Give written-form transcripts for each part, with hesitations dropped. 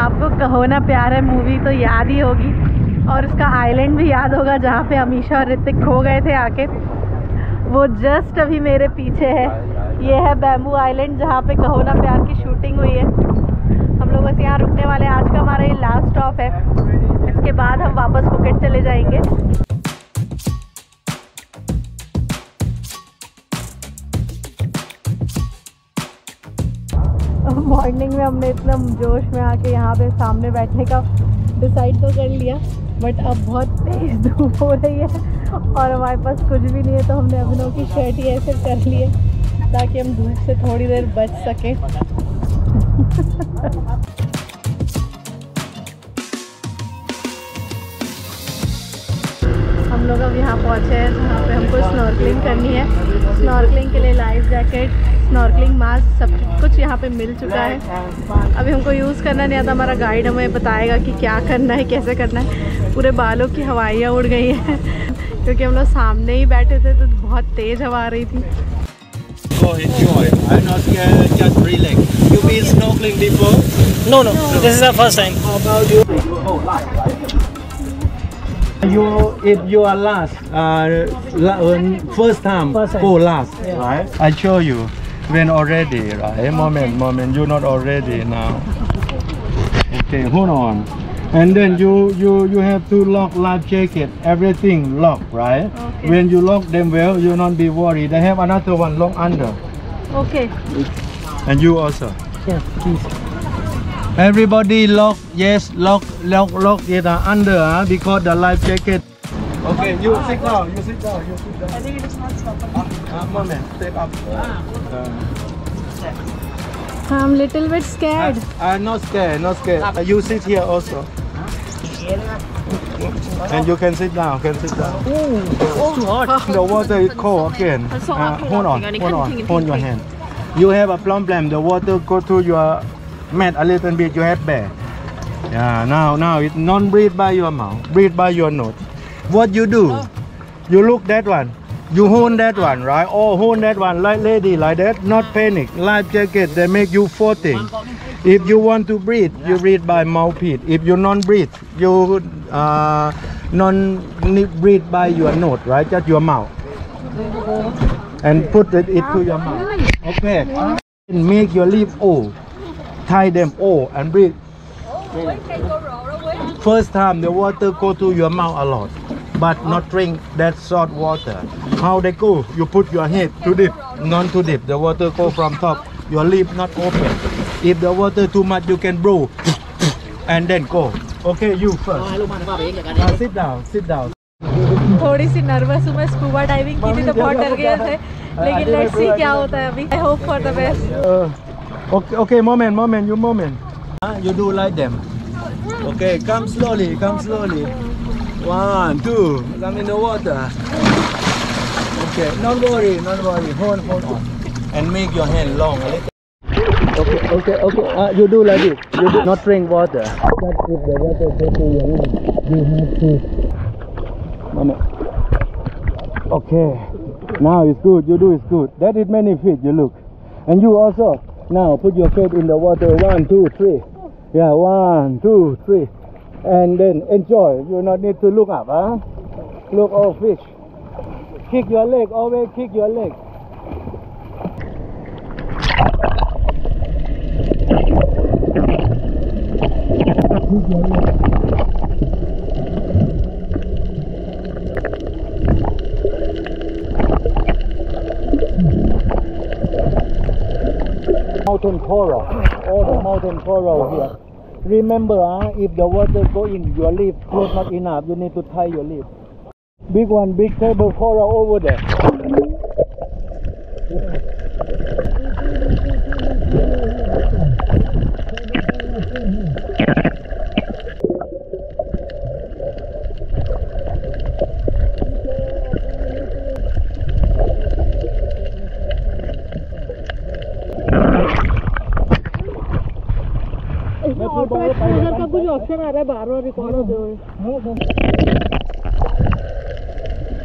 आपको कहो ना प्यार है मूवी तो याद ही होगी, और उसका आइलैंड भी याद होगा जहाँ पे अमीशा और ऋतिक खो गए थे आके। वो जस्ट अभी मेरे पीछे है, ये है बैम्बू आइलैंड जहाँ पे कहो ना प्यार की शूटिंग हुई है। हम लोग बस यहाँ रुकने वाले हैं, आज का हमारा ये लास्ट स्टॉप है, इसके बाद हम वापस फुकेट चले जाएंगे। मॉर्निंग में हमने इतना जोश में आके यहाँ पे सामने बैठने का डिसाइड तो कर लिया, बट अब बहुत तेज धूप हो रही है और हमारे पास कुछ भी नहीं है, तो हमने अभिनव की शर्ट ही ऐसे कर ली है ताकि हम धूप से थोड़ी देर बच सकें। हम लोग अब यहाँ पहुँचे हैं जहाँ पे हमको स्नॉर्कलिंग करनी है। स्नॉर्कलिंग के लिए लाइफ जैकेट, स्नॉर्कलिंग मास्क, सब कुछ यहाँ पे मिल चुका है। अभी हमको यूज़ करना नहीं आता, हमारा गाइड हमें बताएगा कि क्या करना है, कैसे करना है। पूरे बालों की हवाइयाँ उड़ गई हैं क्योंकि हम लोग सामने ही बैठे थे तो बहुत तेज़ हवा आ रही थी। Go enjoy. I'm not scared, just relax. You been snorkeling before? No, this is our first time. How about you? If you are last, first time, go last, right? I show you when already, right? Moment, you're not already now. Okay, hold on. And then you have to lock life jacket, everything lock, right? Okay. When you lock them well, you not be worried. They have another one lock under. Okay. And you also. Yes, please. Everybody lock, yes, lock it under because the life jacket. Okay, you sit down, you sit down. I think it is not stopping. Moment, step up. I'm little bit scared. Not scared. You sit here also. And you can sit down, It's too hot. The water is cold again. Hold on, hold your hand. You have a problem. The water go to your mat a little bit. You have bear. Yeah, now it non breathe by your mouth, breathe by your nose. What you do? You look that one. You hold that one, right? Or hold that one like lady, like that. Not panic. Life jacket, they make you floating. If you want to breathe, you breathe by mouthpiece. If you non-breathe, you non-breathe by your nose, right? Just your mouth. And put it into your mouth. Okay. Make your lips O. Tie them O and breathe. First time the water go to your mouth a lot, but not drink that salt water. How they go? You put your head to dip, not to dip. The water go from top. Your lip not open. If the water too much, you can blow and then go. Okay, you first. Sit down, sit down. थोड़ी सी nervous हूँ मैं, scuba diving की थी तो बहुत डर गए थे, लेकिन लेट्स सी क्या होता है अभी। I hope for the best. Okay, moment. You do like them. Okay, come slowly. 1, 2, come in the water. Okay, don't worry, hold on. And make your hand long a little. Okay. You do like this. You do not drink water. But if the water goes to your hand, you have to. Moment. Okay. Now it's good. You do it's good. That is many feet. You look. And you also. Now put your feet in the water. 1, 2, 3. Yeah, 1, 2, 3. And then enjoy. You not need to look up, huh? Look, oh fish. Kick your leg, always kick your leg. Mountain coral, all the mountain coral here. Remember, if the water go in your lip, close not enough, you need to tie your lip. Big one, big table coral over there. Auto exposure का कुछ option आ रहा है बार-बार record होते हुए।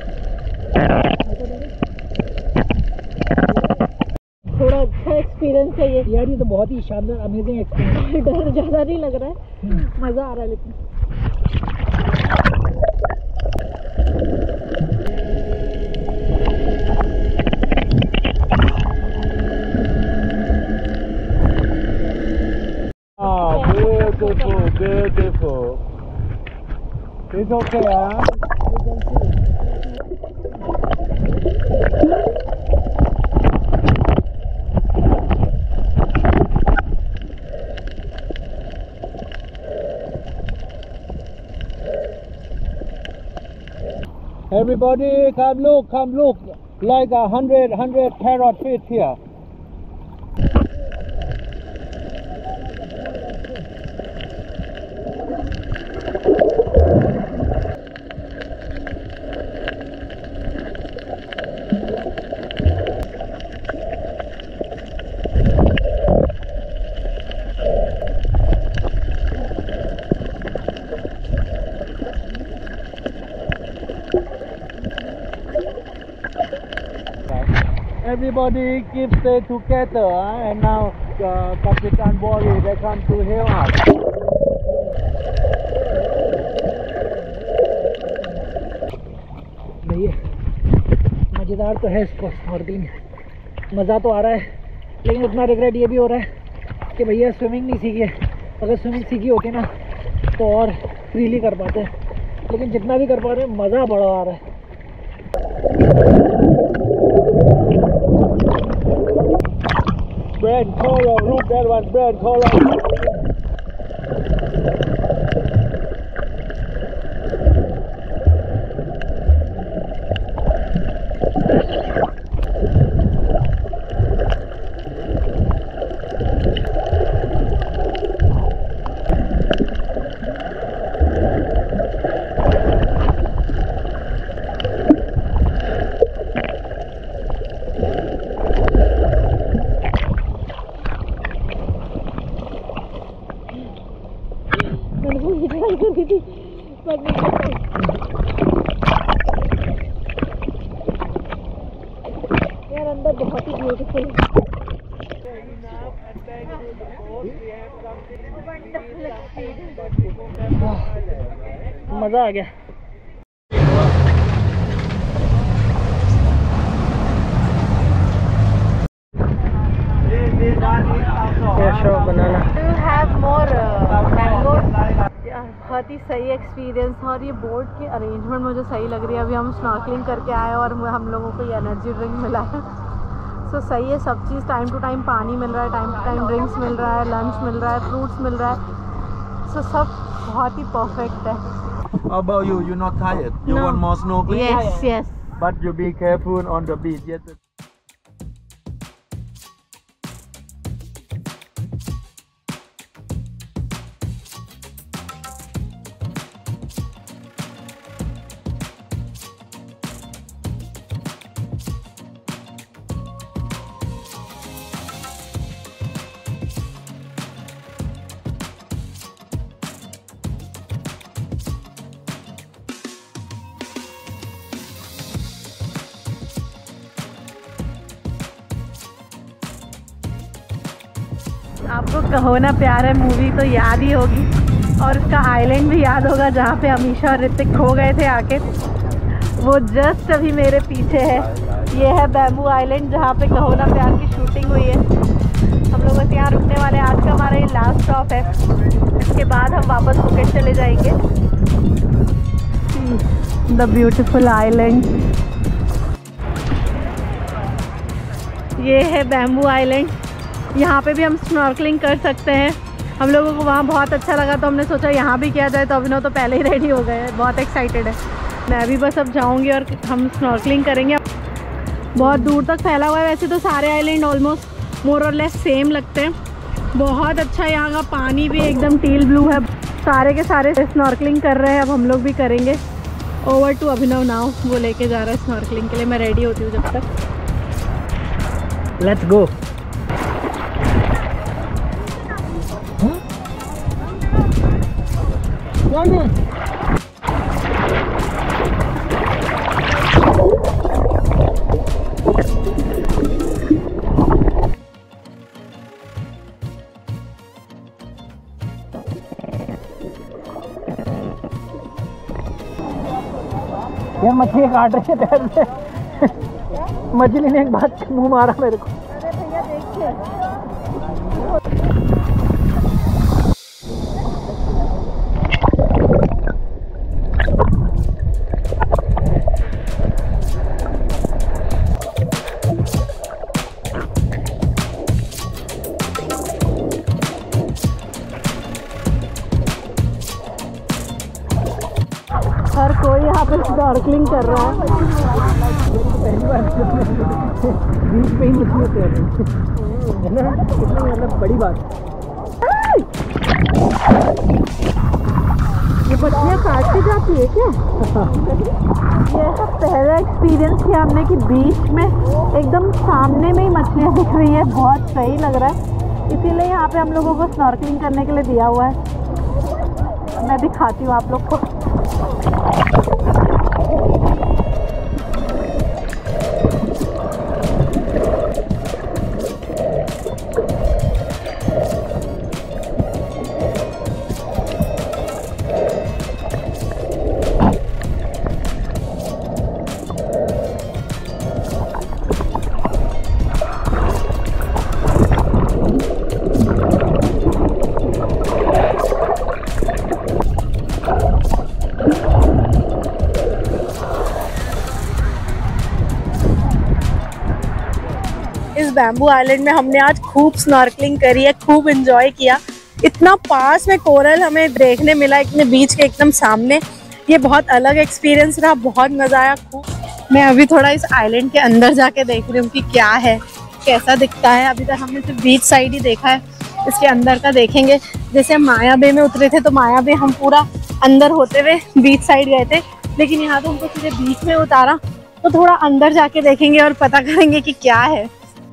थोड़ा अच्छा experience experience है ये? यार ये तो बहुत ही शानदार अमेजिंग एक्सपीरियंस। डर ज़्यादा नहीं लग रहा है, मज़ा आ रहा है लेकिन। Beautiful, beautiful. It's okay, huh? Everybody, come look, like 100 parrot feet here. Everybody keep stay together, and now Kapitan Wally they come to help us. भैया मज़ेदार तो है इसको स्नॉर्कलिंग, मज़ा तो आ रहा है, लेकिन उतना रिग्रेट ये भी हो रहा है कि भैया स्विमिंग नहीं सीखी है। अगर स्विमिंग सीखी होती ना तो और फ्रीली कर पाते, लेकिन जितना भी कर पा रहे हैं मज़ा बड़ा आ रहा है। Brand coral, look that one, brand coral. यार अंदर बहुत ही ब्यूटीफुल मज़ा आ गया। बनाना बहुत ही सही एक्सपीरियंस था, और ये बोट की अरेंजमेंट मुझे सही लग रही है। अभी हम स्नॉर्कलिंग करके आए और हम लोगों को ये एनर्जी ड्रिंक मिला है। सो सही है, सब चीज़ टाइम टू टाइम, पानी मिल रहा है, टाइम टू टाइम ड्रिंक्स मिल रहा है, लंच मिल रहा है, फ्रूट्स मिल रहा है। सो सब बहुत ही परफेक्ट है। How about you? You're not tired? You No. want more snorkeling? Yes, yes. But you be careful on the beach. Yes. आपको कहो ना प्यार है मूवी तो याद ही होगी, और उसका आइलैंड भी याद होगा जहाँ पे अमीशा और ऋतिक खो गए थे आके। वो जस्ट अभी मेरे पीछे है, ये है बैम्बू आइलैंड जहाँ पे कहो ना प्यार की शूटिंग हुई है। हम लोग बस यहाँ रुकने वाले हैं, आज का हमारा ये लास्ट स्टॉप है, इसके बाद हम वापस फुकेट चले जाएंगे। द ब्यूटीफुल आइलैंड, ये है बैम्बू आइलैंड। यहाँ पे भी हम स्नॉर्कलिंग कर सकते हैं। हम लोगों को वहाँ बहुत अच्छा लगा तो हमने सोचा यहाँ भी किया जाए, तो अभिनव तो पहले ही रेडी हो गए हैं, बहुत एक्साइटेड है। मैं भी बस अब जाऊँगी और हम स्नॉर्कलिंग करेंगे। बहुत दूर तक फैला हुआ है, वैसे तो सारे आइलैंड ऑलमोस्ट मोर और लेस सेम लगते हैं। बहुत अच्छा यहाँ का पानी भी एकदम टील ब्लू है। सारे के सारे स्नॉर्कलिंग कर रहे हैं, अब हम लोग भी करेंगे। ओवर टू अभिनव नाउ, वो लेके जा रहा है स्नॉर्कलिंग के लिए। मैं रेडी होती हूँ जब तक। Let's go. यार मछली काट रही है पैर से। मछली ने एक बात मुंह मारा मेरे को। अरे भैया देखिए, हर कोई यहाँ पे स्नॉर्कलिंग कर रहा है। पहली बार बीच पे ही मछली तैर रही है ना, कितनी मतलब बड़ी बात। ये मछलियाँ काट के जाती है क्या? ये ऐसा पहला एक्सपीरियंस किया हमने कि बीच में एकदम सामने में ही मछलियाँ दिख रही है, बहुत सही लग रहा है। इसीलिए यहाँ पे हम लोगों को स्नॉर्कलिंग करने के लिए दिया हुआ है। मैं दिखाती हूँ आप लोग को। इस बैम्बू आइलैंड में हमने आज खूब स्नॉर्कलिंग करी है, खूब एंजॉय किया। इतना पास में कोरल हमें देखने मिला इतने बीच के एकदम सामने। ये बहुत अलग एक्सपीरियंस रहा, बहुत मजा आया खूब। मैं अभी थोड़ा इस आइलैंड के अंदर जाके देख रही हूँ कि क्या है, कैसा दिखता है। अभी तक हमने सिर्फ बीच साइड ही देखा है, इसके अंदर का देखेंगे। जैसे हम माया बे में उतरे थे तो माया बे हम पूरा अंदर होते हुए बीच साइड गए थे, लेकिन यहाँ तो हमको सीधे बीच में उतारा, तो थोड़ा अंदर जाके देखेंगे और पता करेंगे कि क्या है।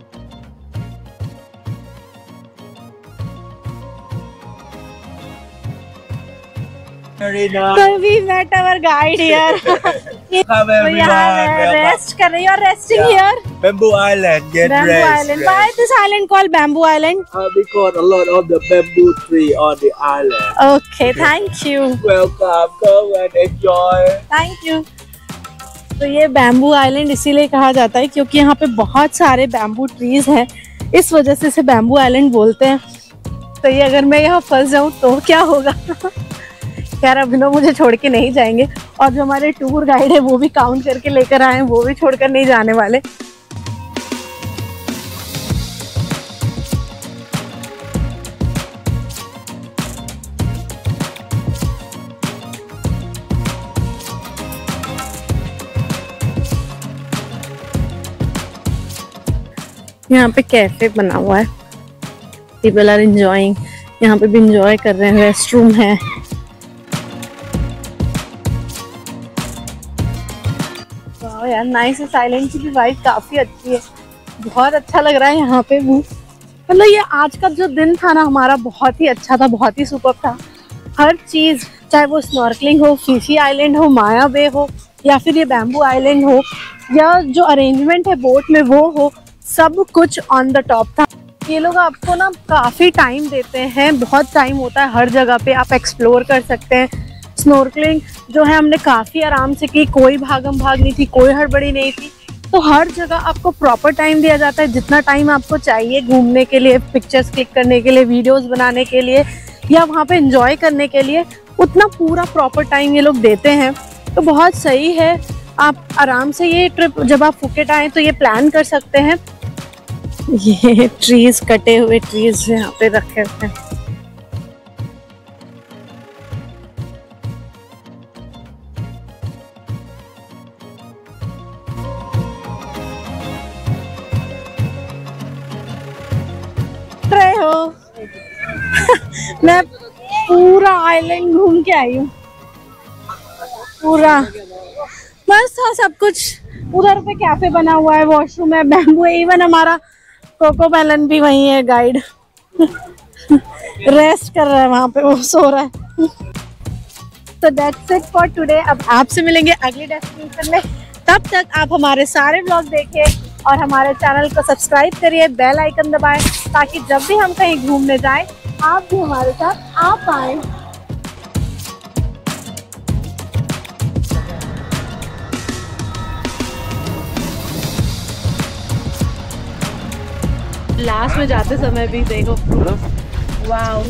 So we met our guide here. Come So यहाँ rest कर रही है और resting here. Bamboo Island, get Bamboo rest. Island. Why is this island called Bamboo Island? Because a lot of the bamboo tree on the island. Okay, thank you. Welcome, come and enjoy. Thank you. तो ये bamboo island इसीलिए कहा जाता है क्योंकि यहाँ पे बहुत सारे बैम्बू ट्रीज हैं, इस वजह से इसे बैम्बू आइलैंड बोलते हैं। तो ये अगर मैं यहाँ फंस जाऊँ तो क्या होगा? यार अभिनव मुझे छोड़ के नहीं जाएंगे, और जो हमारे टूर गाइड है वो भी काउंट करके लेकर आए हैं, वो भी छोड़कर नहीं जाने वाले। यहाँ पे कैफे बना हुआ है, पीपल आर एंजॉयिंग, यहाँ पे भी एंजॉय कर रहे हैं। रेस्ट रूम है। वाह यार, नाइस। इस आइलैंड की भी वाइब काफी अच्छी है, बहुत अच्छा लग रहा है यहाँ पे भी। मतलब ये आज का जो दिन था ना हमारा, बहुत ही अच्छा था, बहुत ही सुपर था। हर चीज, चाहे वो स्नॉर्कलिंग हो, फिशी आइलैंड हो, माया बे हो, या फिर ये बैम्बू आइलैंड हो, या जो अरेंजमेंट है बोट में वो हो, सब कुछ ऑन द टॉप था। ये लोग आपको ना काफ़ी टाइम देते हैं, बहुत टाइम होता है, हर जगह पे आप एक्सप्लोर कर सकते हैं। स्नॉर्कलिंग जो है हमने काफ़ी आराम से की, कोई भागम भाग नहीं थी, कोई हड़बड़ी नहीं थी। तो हर जगह आपको प्रॉपर टाइम दिया जाता है, जितना टाइम आपको चाहिए घूमने के लिए, पिक्चर्स क्लिक करने के लिए, वीडियोस बनाने के लिए, या वहाँ पे एंजॉय करने के लिए, उतना पूरा प्रॉपर टाइम ये लोग देते हैं। तो बहुत सही है। आप आराम से ये ट्रिप, जब आप फुकेट आएँ तो ये प्लान कर सकते हैं। ये ट्रीज, कटे हुए ट्रीज यहाँ पे रखे हुए हैं। रहे हो मैं पूरा आइलैंड घूम के आई हूँ, पूरा मस्त था सब कुछ। उधर पे कैफे बना हुआ है, वॉशरूम है, बैम्बू है, इवन हमारा कोको मेलन भी वही है गाइड। रेस्ट कर रहा है वहाँ पे, वो सो रहा है। तो दैट्स इट फॉर टुडे। अब आपसे मिलेंगे अगली डेस्टिनेशन में, तब तक आप हमारे सारे व्लॉग देखिए और हमारे चैनल को सब्सक्राइब करिए, बेल आइकन दबाएं, ताकि जब भी हम कहीं घूमने जाएं आप भी हमारे साथ आ पाएं। लास्ट में जाते समय भी देखो वाओ।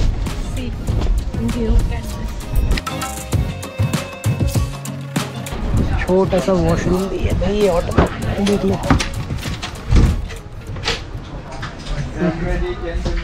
छोटा सा वॉशरूम भी है भाई ये होटल, देख लो।